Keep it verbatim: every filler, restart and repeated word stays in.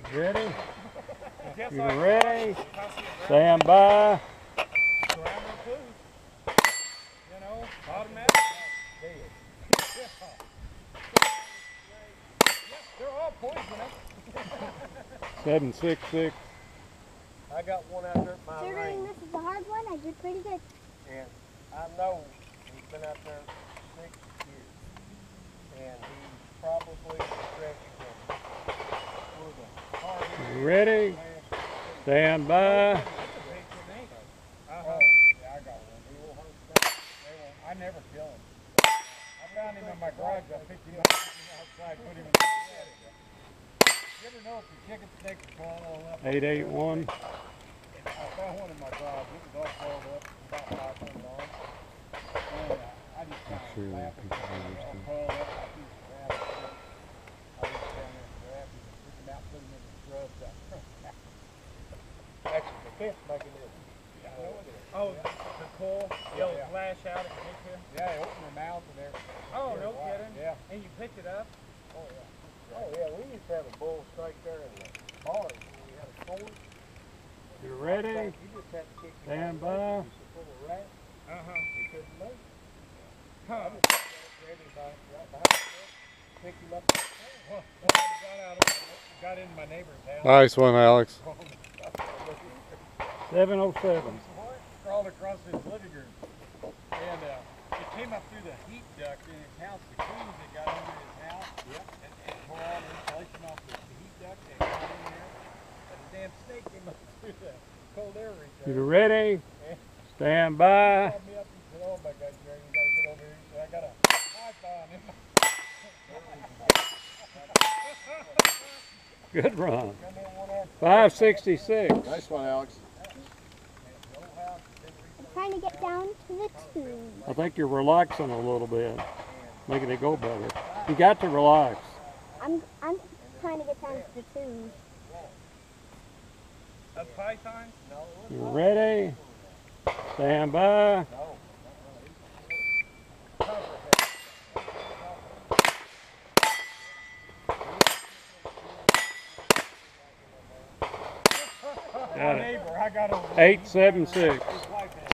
Ready? You ready? Stand by. You know, automatic. They're all poisonous. seven six six. I got one out there at my Considering range. this is a hard one, I did pretty good. And I know he's been out there six years. And he's probably stretched from for the hardest. You ready? Stand by. Uh-huh. Yeah, I got one. He will hunt that. They won't. I never kill him. I found him in my garage. I picked him up outside, put him in the shed. You ever know if your chicken snakes are crawling all up? eight eight one. I found one in my garage. It was all crawled up, about five hundred dollars. And uh, I just kind of Sure, laughed at it. All crawled up like he was a rabbit. I reached down there and grabbed him and took him out, put him in the scrubs out front. Actually, the fence mechanism. Yeah, I know it is. Oh, the coil? They'll yeah, yeah. flash out and hit you? Yeah, they open their mouth and everything. Oh, no kidding? Yeah. And you pick it up? Oh, yeah. Oh, yeah. We used to have a bull strike there in the barn when we had a sword. You ready? You just had to kick him Stand out. by. You used to pull a rat. Uh-huh. You couldn't move. Huh. I just grabbed him by, right behind the fence, picked him up. Well, got out of got into my neighbor's house. Nice one, Alex. seven oh seven. Crawled across his living room. And uh, it came up through the heat duct in his house. The crews that got under his house yep. and, and tore all the insulation off the, the heat duct and got in there. And the damn snake came up through the cold air reach. You ready? Stand by. He called me up and said, oh my God, Jerry, you got to get over here. So I got a knife on him. Good run. five sixty-six. Nice one, Alex. I'm trying to get down to the two. I think you're relaxing a little bit, making it go better. You got to relax. I'm I'm trying to get down to the two. A python? You ready? Stand by. Got it. Neighbor, I got over eight seven six.